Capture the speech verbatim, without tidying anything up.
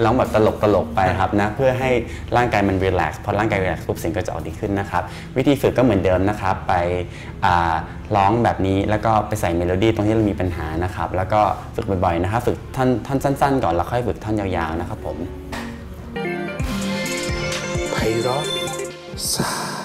ร้องแบบตลกตลกไปครับนะเพื่อให้ร่างกายมันรีแลกซ์พอร่างกายรีแลกซ์ปุ๊บเสียงก็จะออกดีขึ้นนะครับวิธีฝึกก็เหมือนเดิมนะครับไปร้องแบบนี้แล้วก็ไปใส่เมโลดี้ตรงที่เรามีปัญหานะครับแล้วก็ฝึกบ่อยๆนะครับฝึกท่อนท่อนสั้นๆก่อนแล้วค่อยฝึกท่อนยาวๆนะครับผมไพเราะสา